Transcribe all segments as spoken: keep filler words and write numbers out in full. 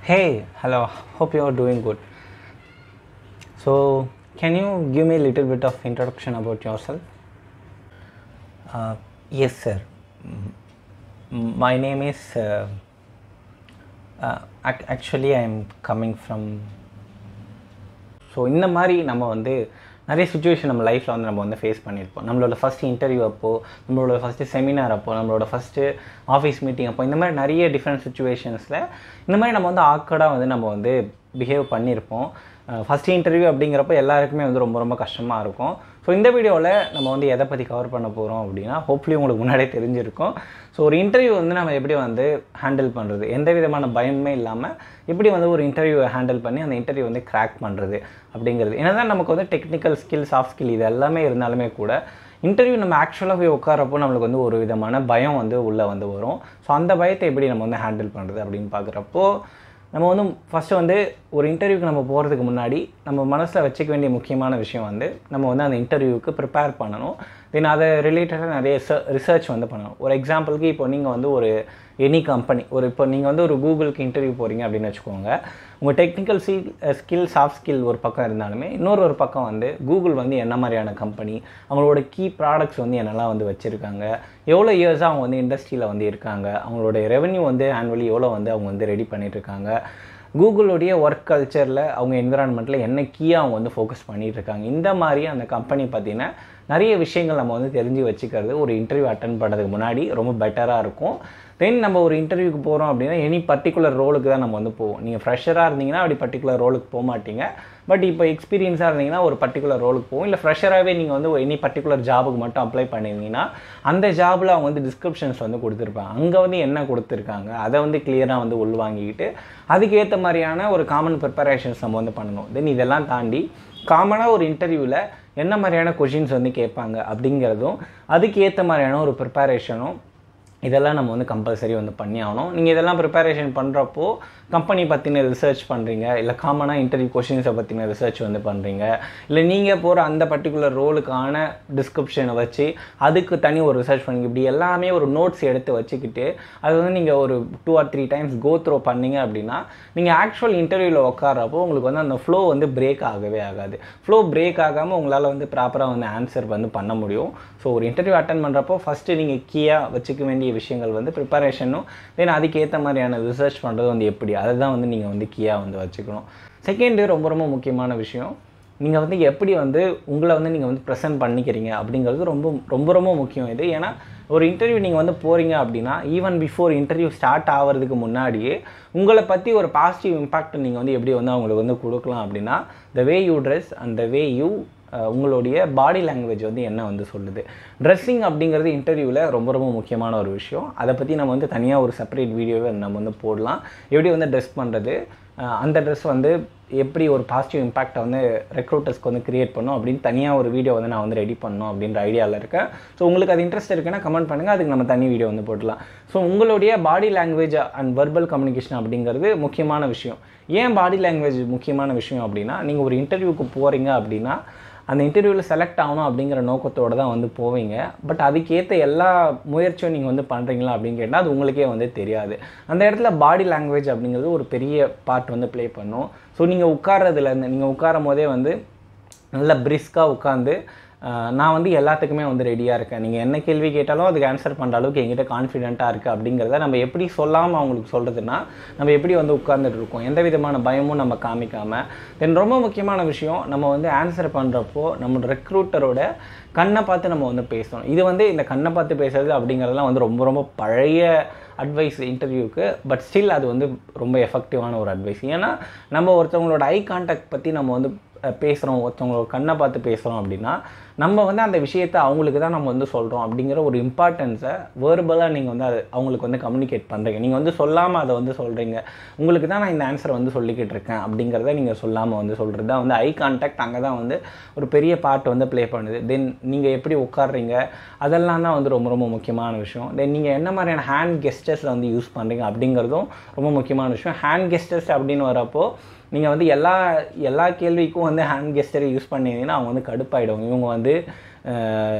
Hey, hello. Hope you are doing good. So, can you give me a little bit of introduction about yourself? Uh, yes, sir. M- My name is. Uh, uh, ac- actually, I am coming from. So இந்த மாதிரி நம்ம வந்து நிறைய situation நம்ம லைஃப்பில் வந்து நம்ம வந்து ஃபேஸ் பண்ணியிருப்போம். நம்மளோட ஃபஸ்ட் இன்டர்வியூ அப்போது, நம்மளோட ஃபஸ்ட்டு செமினார் அப்போது, நம்மளோட ஃபஸ்ட்டு ஆஃபீஸ் மீட்டிங் அப்போ, இந்த மாதிரி நிறைய டிஃப்ரெண்ட் சுச்சுவேஷன்ஸில் இந்த மாதிரி நம்ம வந்து ஆக்கர்டாக வந்து நம்ம வந்து பிஹேவ் பண்ணியிருப்போம். ஃபஸ்ட்டு இன்டர்வியூ அப்படிங்கிறப்ப எல்லாருக்குமே வந்து ரொம்ப ரொம்ப கஷ்டமாக இருக்கும். ஸோ இந்த வீடியோவில் நம்ம வந்து எதை பற்றி கவர் பண்ண போகிறோம் அப்படின்னா, ஹோப்ஃபுல்லி உங்களுக்கு முன்னாடியே தெரிஞ்சிருக்கும். ஸோ ஒரு இன்டர்வியூ வந்து நம்ம எப்படி வந்து ஹேண்டில் பண்ணுறது, எந்த விதமான பயமே இல்லாமல் எப்படி வந்து ஒரு இன்டர்வியூவை ஹேண்டில் பண்ணி அந்த இன்டர்வியூ வந்து கிராக் பண்ணுறது அப்படிங்கிறது. ஏன்னா தான் நமக்கு வந்து டெக்னிக்கல் ஸ்கில், சாஃப்ட் ஸ்கில் இது எல்லாமே இருந்தாலுமே கூட இன்டர்வியூ நம்ம ஆக்சுவலாக போய் உட்காரப்போ நம்மளுக்கு வந்து ஒரு விதமான பயம் வந்து உள்ளே வந்து வரும். ஸோ அந்த பயத்தை எப்படி நம்ம வந்து ஹேண்டில் பண்ணுறது அப்படின்னு பார்க்குறப்போ, நம்ம வந்து ஃபஸ்ட்டு வந்து ஒரு இன்டர்வியூக்கு நம்ம போகிறதுக்கு முன்னாடி நம்ம மனசில் வச்சுக்க வேண்டிய முக்கியமான விஷயம் வந்து நம்ம வந்து அந்த இன்டர்வியூவுக்கு ப்ரிப்பேர் பண்ணணும். தென் அதை ரிலேட்டடாக நிறைய ரிசர்ச் வந்து பண்ணணும். ஒரு எக்ஸாம்பிளுக்கு இப்போ நீங்கள் வந்து ஒரு எனி கம்பெனி, ஒரு இப்போ நீங்கள் வந்து ஒரு கூகுளுக்கு இன்டர்வியூ போகிறீங்க அப்படின்னு வச்சுக்கோங்க. உங்கள் technical C skill, soft skill ஒரு பக்கம் இருந்தாலுமே, இன்னொரு ஒரு பக்கம் வந்து கூகுள் வந்து என்ன மாதிரியான கம்பெனி, அவங்களோட கீ ப்ராடக்ட்ஸ் வந்து என்னெல்லாம் வந்து வச்சுருக்காங்க, எவ்வளோ இயர்ஸாக அவங்க வந்து இண்டஸ்ட்ரியில் வந்து இருக்காங்க, அவங்களோட ரெவென்யூ வந்து ஆனுவலி எவ்வளோ வந்து அவங்க வந்து ரெடி பண்ணிகிட்ருக்காங்க, கூகுளுடைய ஒர்க் கல்ச்சரில் அவங்க என்விரான்மெண்ட்டில் என்ன கீயாக அவங்க வந்து ஃபோக்கஸ் பண்ணிகிட்ருக்காங்க. இந்த மாதிரி அந்த கம்பெனி பார்த்திங்கன்னா நிறைய விஷயங்கள் நம்ம வந்து தெரிஞ்சு வச்சுக்கிறது ஒரு இன்டர்வியூ அட்டன் பண்ணுறதுக்கு முன்னாடி ரொம்ப பெட்டராக இருக்கும். தென் நம்ம ஒரு இன்டர்வியூக்கு போகிறோம் அப்படின்னா எனி பர்டிகுலர் ரோலுக்கு தான் நம்ம வந்து போவோம். நீங்கள் ஃப்ரெஷராக இருந்தீங்கன்னா அப்படி பர்டிகுலர் ரோலுக்கு போக மாட்டீங்க. பட் இப்போ எக்ஸ்பீரியன்ஸாக இருந்தீங்கன்னா ஒரு பர்டிகுலர் ரோலுக்கு போகும். இல்லை ஃப்ரெஷராகவே நீங்கள் வந்து எனி பர்டிகுலர் ஜாபுக்கு மட்டும் அப்ளை பண்ணியிருந்தீங்கன்னா அந்த ஜாபில் அவங்க வந்து டிஸ்கிரிப்ஷன்ஸ் வந்து கொடுத்துருப்பாங்க. அங்கே வந்து என்ன கொடுத்துருக்காங்க அதை வந்து கிளியராக வந்து உள்வாங்கிக்கிட்டு அதுக்கேற்ற மாதிரியான ஒரு காமன் ப்ரிப்பரேஷன்ஸ் நம்ம வந்து பண்ணணும். தென் இதெல்லாம் தாண்டி காமனாக ஒரு இன்டர்வியூவில் என்ன மாதிரியான கொஷின்ஸ் வந்து கேட்பாங்க அப்படிங்கிறதும் அதுக்கு ஏற்ற மாதிரியான ஒரு ப்ரிப்பரேஷனும் இதெல்லாம் நம்ம வந்து கம்பல்சரி வந்து பண்ணி ஆகணும். நீங்கள் இதெல்லாம் ப்ரிப்பரேஷன் பண்ணுறப்போ கம்பெனி பற்றின ரிசர்ச் பண்ணுறீங்க, இல்லை காமனாக இன்டர்வியூ கொஷின்ஸை பற்றின ரிசர்ச் வந்து பண்ணுறீங்க, இல்லை நீங்கள் போகிற அந்த பர்டிகுலர் ரோலுக்கான டிஸ்கிரிப்ஷனை வச்சு அதுக்கு தனி ஒரு ரிசர்ச் பண்ணுங்க. இப்படி எல்லாமே ஒரு நோட்ஸ் எடுத்து வச்சுக்கிட்டு அது வந்து நீங்கள் ஒரு two or three times go through பண்ணிங்க அப்படின்னா நீங்கள் ஆக்சுவல் இன்டர்வியூவில் உட்காரப்போ உங்களுக்கு வந்து அந்த ஃப்ளோ வந்து பிரேக் ஆகவே ஆகாது. ஃப்ளோ பிரேக் ஆகாமல் உங்களால் வந்து ப்ராப்பராக வந்து ஆன்சர் வந்து பண்ண முடியும். ஸோ ஒரு இன்டர்வியூ அட்டன் பண்ணுறப்போ ஃபஸ்ட்டு நீங்கள் கீயாக வச்சுக்க வேண்டிய விஷயங்கள் வந்து ப்ரிப்பரேஷனும், தென் அதுக்கேற்ற மாதிரியான ரிசர்ச் பண்ணுறது வந்து எப்படி, அதை தான் வந்து நீங்கள் வந்து கீயாக வந்து வச்சுக்கணும். செகண்டு ரொம்ப ரொம்ப முக்கியமான விஷயம், நீங்கள் வந்து எப்படி வந்து உங்களை வந்து நீங்கள் வந்து ப்ரெசென்ட் பண்ணிக்கிறீங்க அப்படிங்கிறது ரொம்ப ரொம்ப ரொம்ப முக்கியம் இது. ஏன்னா ஒரு இன்டர்வியூ நீங்கள் வந்து போகிறீங்க அப்படின்னா ஈவன் பிஃபோர் இன்டர்வியூ ஸ்டார்ட் ஆகிறதுக்கு முன்னாடியே உங்களை பற்றி ஒரு பாசிட்டிவ் இம்பேக்ட் நீங்கள் வந்து எப்படி வந்து அவங்களுக்கு வந்து கொடுக்கலாம் அப்படின்னா, the way you dress and the way you உங்களுடைய பாடி லாங்குவேஜ் வந்து என்ன வந்து சொல்லுது. ட்ரெஸ்ஸிங் அப்படிங்கிறது இன்டர்வியூவில் ரொம்ப ரொம்ப முக்கியமான ஒரு விஷயம். அதை பற்றி நம்ம வந்து தனியாக ஒரு செப்பரேட் வீடியோவை நம்ம வந்து போடலாம். எப்படி வந்து ட்ரெஸ் பண்ணுறது, அந்த ட்ரெஸ் வந்து எப்படி ஒரு பாசிட்டிவ் இம்பேக்டை வந்து ரெக்ரூட்டர்ஸ்க்கு வந்து க்ரியேட் பண்ணும் அப்படின்னு தனியாக ஒரு வீடியோ வந்து நான் வந்து ரெடி பண்ணணும் அப்படின்ற ஐடியாவில் இருக்கேன். ஸோ உங்களுக்கு அது இன்ட்ரெஸ்ட் இருக்குன்னா கமெண்ட் பண்ணுங்கள், அதுக்கு நம்ம தனி வீடியோ வந்து போடலாம். ஸோ உங்களுடைய body language and verbal communication அப்படிங்கிறது முக்கியமான விஷயம். ஏன் பாடி லாங்குவேஜ் முக்கியமான விஷயம் அப்படின்னா, நீங்கள் ஒரு இன்டர்வியூக்கு போகிறீங்க அப்படின்னா அந்த இன்டர்வியூவில் செலக்ட் ஆகணும் அப்படிங்கிற நோக்கத்தோடு தான் வந்து போவீங்க. பட் அதுக்கேற்ற எல்லா முயற்சியும் நீங்கள் வந்து பண்ணுறீங்களா அப்படின்னு கேட்டால் அது உங்களுக்கே வந்து தெரியாது. அந்த இடத்துல பாடி லாங்குவேஜ் அப்படிங்கிறது ஒரு பெரிய பார்ட் வந்து ப்ளே பண்ணும். ஸோ நீங்கள் உட்கார்றதுலேருந்து நீங்கள் உட்காரும் போதே வந்து நல்லா பிரிஸ்காக உட்காந்து நான் வந்து எல்லாத்துக்குமே வந்து ரெடியாக இருக்கேன், நீங்கள் என்ன கேள்வி கேட்டாலும் அதுக்கு ஆன்சர் பண்ணுற அளவுக்கு எங்கிட்ட கான்ஃபிடென்ட்டாக இருக்குது அப்படிங்கிறத நம்ம எப்படி சொல்லாமல் அவங்களுக்கு சொல்கிறதுனா நம்ம எப்படி வந்து உட்கார்ந்துட்டு இருக்கோம், எந்த விதமான பயமும் நம்ம காமிக்காமல். தென் ரொம்ப முக்கியமான விஷயம், நம்ம வந்து ஆன்சர் பண்ணுறப்போ நம்ம ரெக்ரூட்டரோட கண்ணை பார்த்து நம்ம வந்து பேசணும். இது வந்து இந்த கண்ணை பார்த்து பேசுறது அப்படிங்கிறதுலாம் வந்து ரொம்ப ரொம்ப பழைய அட்வைஸ் இன்டர்வியூக்கு. பட் ஸ்டில் அது வந்து ரொம்ப எஃபெக்டிவான ஒரு அட்வைஸ். ஏன்னா நம்ம ஒருத்தவங்களோட ஐ கான்டாக்ட் பற்றி நம்ம வந்து பேசுகிறோம், ஒருத்தவங்களோட கண்ணை பார்த்து பேசுகிறோம் அப்படின்னா நம்ம வந்து அந்த விஷயத்தை அவங்களுக்கு தான் நம்ம வந்து சொல்கிறோம் அப்படிங்கிற ஒரு இம்பார்ட்டன்ஸை வேர்பலாக நீங்கள் வந்து அது அவங்களுக்கு வந்து கம்யூனிகேட் பண்ணுறீங்க. நீங்கள் வந்து சொல்லாமல் அதை வந்து சொல்கிறீங்க, உங்களுக்கு தான் நான் இந்த ஆன்சரை வந்து சொல்லிக்கிட்டு இருக்கேன் அப்படிங்கிறத நீங்கள் சொல்லாமல் வந்து சொல்கிறது தான் வந்து ஐ கான்டாக்ட் அங்கே தான் வந்து ஒரு பெரிய பார்ட் வந்து ப்ளே பண்ணுது. தென் நீங்கள் எப்படி உட்காடுறீங்க அதெல்லாம் தான் வந்து ரொம்ப ரொம்ப முக்கியமான விஷயம். தென் நீங்கள் என்ன மாதிரியான ஹேண்ட் கெஸ்டர்ஸில் வந்து யூஸ் பண்ணுறீங்க அப்படிங்கிறதும் ரொம்ப முக்கியமான விஷயம். ஹேண்ட் கெஸ்டர்ஸ் அப்படின்னு வரப்போ நீங்கள் வந்து எல்லா எல்லா கேள்விக்கும் வந்து ஹேண்ட் கெஸ்டரை யூஸ் பண்ணிங்கன்னா அவங்க வந்து கடுப்பாயிடுவாங்க. இவங்க வந்து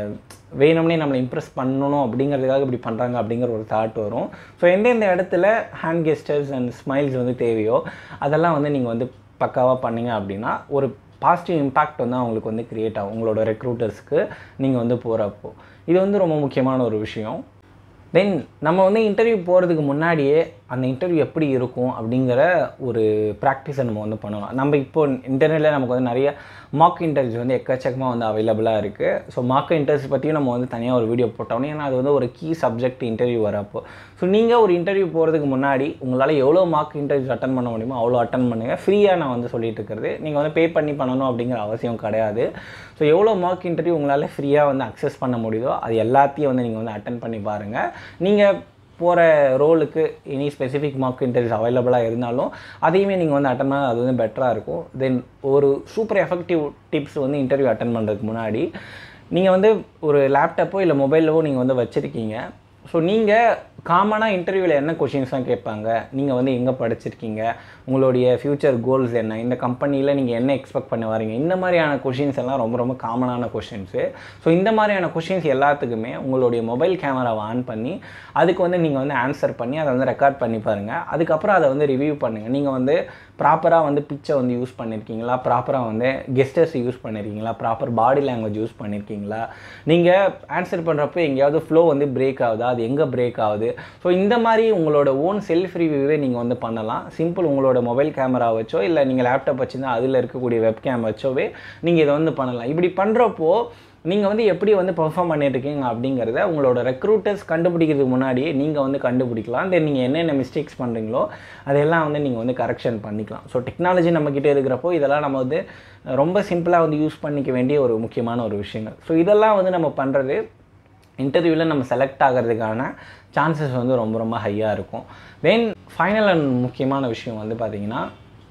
வேணும்னே நம்மளை இம்ப்ரெஸ் பண்ணணும் அப்படிங்கிறதுக்காக இப்படி பண்ணுறாங்க அப்படிங்கிற ஒரு தாட் வரும். ஸோ எந்தெந்த இடத்துல ஹேண்ட் கெஸ்டர்ஸ் அண்ட் ஸ்மைல்ஸ் வந்து தேவையோ அதெல்லாம் வந்து நீங்கள் வந்து பக்காவாக பண்ணிங்க அப்படின்னா ஒரு பாசிட்டிவ் இம்பேக்ட் வந்து அவங்களுக்கு வந்து க்ரியேட் ஆகும் உங்களோட ரெக்ரூட்டர்ஸ்க்கு நீங்கள் வந்து போகிறப்போ. இது வந்து ரொம்ப முக்கியமான ஒரு விஷயம். தென் நம்ம வந்து இன்டர்வியூ போகிறதுக்கு முன்னாடியே அந்த இன்டர்வியூ எப்படி இருக்கும் அப்படிங்கிற ஒரு ப்ராக்டிஸை நம்ம வந்து பண்ணலாம். நம்ம இப்போ இன்டர்நெட்டில் நமக்கு வந்து நிறைய மார்க் இன்டர்வியூஸ் வந்து எக்கச்சக்கமாக வந்து அவைலபிளாக இருக்குது. ஸோ மார்க் இன்டர்வியூஸ் பற்றியும் நம்ம வந்து தனியாக ஒரு வீடியோ போட்டோம். ஏன்னா அது வந்து ஒரு கீ சப்ஜெக்ட் இன்டர்வியூ வரப்போ. ஸோ நீங்கள் ஒரு இன்டர்வியூ போகிறதுக்கு முன்னாடி உங்களால் எவ்வளோ மார்க் இன்டர்வியூஸ் அட்டன் பண்ண முடியுமோ அவ்வளோ அட்டன் பண்ணுங்கள். ஃப்ரீயாக நான் வந்து சொல்லிட்டு இருக்கிறது, நீங்கள் வந்து பே பண்ணி பண்ணணும் அப்படிங்கிற அவசியம் கிடையாது. ஸோ எவ்வளோ மார்க் இன்டர்வியூ உங்களால் ஃப்ரீயாக வந்து அக்சஸ் பண்ண முடியுதோ அது எல்லாத்தையும் வந்து நீங்கள் வந்து அட்டன் பண்ணி பாருங்கள். நீங்கள் போகிற ரோலுக்கு எனி ஸ்பெசிஃபிக் மார்க் இன்டர்வியூஸ் அவைலபிளாக இருந்தாலும் அதையுமே நீங்கள் வந்து அட்டன் பண்ணால் அது வந்து பெட்டராக இருக்கும். தென் ஒரு சூப்பர் எஃபெக்டிவ் டிப்ஸ் வந்து இன்டர்வியூ அட்டன் பண்ணுறதுக்கு முன்னாடி நீங்கள் வந்து ஒரு லேப்டாப்போ இல்லை மொபைலோ நீங்கள் வந்து வச்சுருக்கீங்க. ஸோ நீங்கள் காமனாக இன்டர்வியூவில் என்ன கொஷின்ஸ்லாம் கேட்பாங்க, நீங்கள் வந்து எங்கே படிச்சிருக்கீங்க, உங்களுடைய ஃப்யூச்சர் கோல்ஸ் என்ன, இந்த கம்பெனியில் நீங்கள் என்ன எக்ஸ்பெக்ட் பண்ண வரீங்க, இந்த மாதிரியான கொஷின்ஸ் எல்லாம் ரொம்ப ரொம்ப காமனான கொஷின்ஸு. ஸோ இந்த மாதிரியான கொஷின்ஸ் எல்லாத்துக்குமே உங்களுடைய மொபைல் கேமராவை ஆன் பண்ணி அதுக்கு வந்து நீங்கள் வந்து ஆன்சர் பண்ணி அதை வந்து ரெக்கார்ட் பண்ணி பாருங்கள். அதுக்கப்புறம் அதை வந்து ரிவ்யூ பண்ணுங்கள். நீங்கள் வந்து ப்ராப்பராக வந்து பிச்சை வந்து யூஸ் பண்ணியிருக்கீங்களா, ப்ராப்பராக வந்து கெஸ்டர்ஸ் யூஸ் பண்ணியிருக்கீங்களா, ப்ராப்பர் பாடி லாங்குவேஜ் யூஸ் பண்ணியிருக்கீங்களா, நீங்கள் ஆன்சர் பண்ணுறப்போ எங்கேயாவது ஃப்ளோ வந்து பிரேக் ஆகுதா, அது எங்கே பிரேக் ஆகுது. ஸோ இந்த மாதிரி உங்களோட ஓன் செல்ஃப் ரிவ்யூவே நீங்கள் வந்து பண்ணலாம். சிம்பிள் உங்களோட மொபைல் கேமரா வச்சோ இல்லை நீங்கள் லேப்டாப் வச்சுருந்தா அதில் இருக்கக்கூடிய வெப் கேம் வச்சோவே நீங்கள் இதை வந்து பண்ணலாம். இப்படி பண்ணுறப்போ நீங்கள் வந்து எப்படி வந்து பெர்ஃபார்ம் பண்ணிட்டுருக்கீங்க அப்படிங்கிறத உங்களோட ரெக்ரூட்டர்ஸ் கண்டுபிடிக்கிறதுக்கு முன்னாடியே நீங்கள் வந்து கண்டுபிடிக்கலாம். தென் நீங்கள் என்னென்ன மிஸ்டேக்ஸ் பண்ணுறீங்களோ அதெல்லாம் வந்து நீங்கள் வந்து கரெக்ஷன் பண்ணிக்கலாம். ஸோ டெக்னாலஜி நம்மக்கிட்ட இருக்கிறப்போ இதெல்லாம் நம்ம வந்து ரொம்ப சிம்பிளாக வந்து யூஸ் பண்ணிக்க வேண்டிய ஒரு முக்கியமான ஒரு விஷயங்கள். ஸோ இதெல்லாம் வந்து நம்ம பண்ணுறது இன்டர்வியூவில் நம்ம செலக்ட் ஆகிறதுக்கான சான்சஸ் வந்து ரொம்ப ரொம்ப ஹையாக இருக்கும். தென் ஃபைனல் அண்ட் முக்கியமான விஷயம் வந்து பார்த்திங்கன்னா,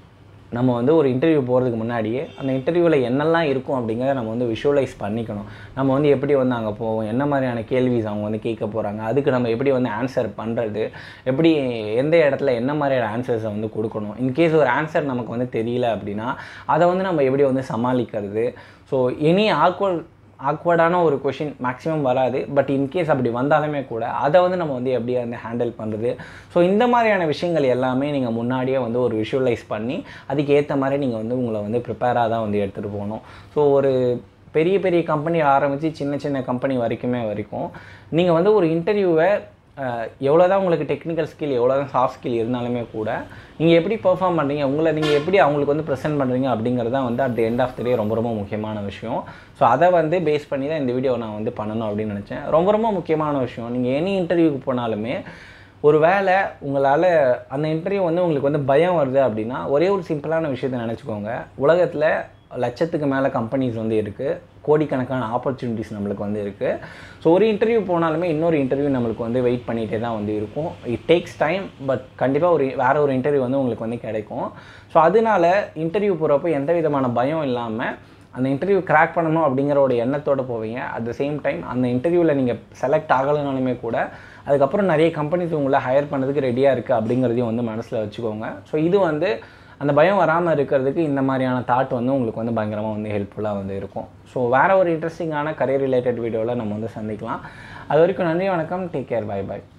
நம்ம வந்து ஒரு இன்டர்வியூ போகிறதுக்கு முன்னாடியே அந்த இன்டர்வியூவில் என்னெல்லாம் இருக்கும் அப்படிங்கிறத நம்ம வந்து விஷுவலைஸ் பண்ணிக்கணும். நம்ம வந்து எப்படி வந்து அங்கே போவோம், என்ன மாதிரியான கேள்விஸ் அவங்க வந்து கேட்க போகிறாங்க, அதுக்கு நம்ம எப்படி வந்து ஆன்சர் பண்ணுறது, எப்படி எந்த இடத்துல என்ன மாதிரியான ஆன்சர்ஸை வந்து கொடுக்கணும். இன்கேஸ் ஒரு ஆன்சர் நமக்கு வந்து தெரியல அப்படின்னா அதை வந்து நம்ம எப்படி வந்து சமாளிக்கிறது. ஸோ எனி ஆக்வர்ட் ஆக்வர்டான ஒரு கொஷின் மேக்ஸிமம் வராது. பட் இன்கேஸ் அப்படி வந்தாலுமே கூட அதை வந்து நம்ம வந்து எப்படி வந்து ஹேண்டில் பண்ணுறது. ஸோ இந்த மாதிரியான விஷயங்கள் எல்லாமே நீங்கள் முன்னாடியே வந்து ஒரு விஷுவலைஸ் பண்ணி அதுக்கு ஏற்ற மாதிரி நீங்கள் வந்து உங்களை வந்து ப்ரிப்பேராக தான் வந்து எடுத்துகிட்டு போகணும். ஸோ ஒரு பெரிய பெரிய கம்பெனி ஆரம்பித்து சின்ன சின்ன கம்பெனி வரைக்குமே வரைக்கும் நீங்கள் வந்து ஒரு இன்டர்வியூவை எவ்வளோ தான் உங்களுக்கு டெக்னிக்கல் ஸ்கில் எவ்வளோ தான் சாஃப்ட் ஸ்கில் இருந்தாலுமே கூட நீங்கள் எப்படி பெர்ஃபார்ம் பண்ணுறீங்க, உங்களை நீங்கள் எப்படி அவங்களுக்கு வந்து ப்ரெசென்ட் பண்ணுறீங்க அப்படிங்கிறது தான் வந்து at the end of the day ரொம்ப ரொம்ப முக்கியமான விஷயம். ஸோ அதை வந்து பேஸ் பண்ணி தான் இந்த வீடியோ நான் வந்து பண்ணணும் அப்படின்னு நினச்சேன். ரொம்ப ரொம்ப முக்கியமான விஷயம், நீங்கள் எனி இன்டர்வியூக்கு போனாலுமே ஒரு வேளை உங்களால் அந்த இன்டர்வியூ வந்து உங்களுக்கு வந்து பயம் வருது அப்படின்னா ஒரே ஒரு சிம்பிளான விஷயத்தை நினச்சிக்கோங்க. உலகத்தில் லட்சத்துக்கு மேலே கம்பெனிஸ் வந்து இருக்குது, கோடிக்கணக்கான ஆப்பர்ச்சுனிட்டிஸ் நம்மளுக்கு வந்து இருக்குது. ஸோ ஒரு இன்டர்வியூ போனாலுமே இன்னொரு இன்டர்வியூ நம்மளுக்கு வந்து வெயிட் பண்ணிகிட்டே தான் வந்து இருக்கும். இட் டேக்ஸ் டைம், பட் கண்டிப்பாக ஒரு வேறு ஒரு இன்டர்வியூ வந்து உங்களுக்கு வந்து கிடைக்கும். ஸோ அதனால இன்டர்வியூ போகிறப்போ எந்த விதமான பயம் இல்லாமல் அந்த இன்டர்வியூ கிராக் பண்ணணும் அப்படிங்கிற ஒரு எண்ணத்தோடு போவீங்க. அட் த சேம் டைம் அந்த இன்டர்வியூவில் நீங்கள் செலக்ட் ஆகலைனாலுமே கூட அதுக்கப்புறம் நிறைய கம்பெனிஸ் உங்களை ஹையர் பண்ணுறதுக்கு ரெடியாக இருக்குது அப்படிங்கிறதையும் வந்து மனசில் வச்சுக்கோங்க. ஸோ இது வந்து அந்த பயம் வராமல் இருக்கிறதுக்கு இந்த மாதிரியான தாட் வந்து உங்களுக்கு வந்து பயங்கரமாக வந்து ஹெல்ப்ஃபுல்லாக வந்து இருக்கும். ஸோ வேறு ஒரு இன்ட்ரெஸ்டிங்கான கரியர் ரிலேட்டட் வீடியோவில் நம்ம வந்து சந்திக்கலாம். அது வரைக்கும் நன்றி, வணக்கம், டேக் கேர், பை பாய்.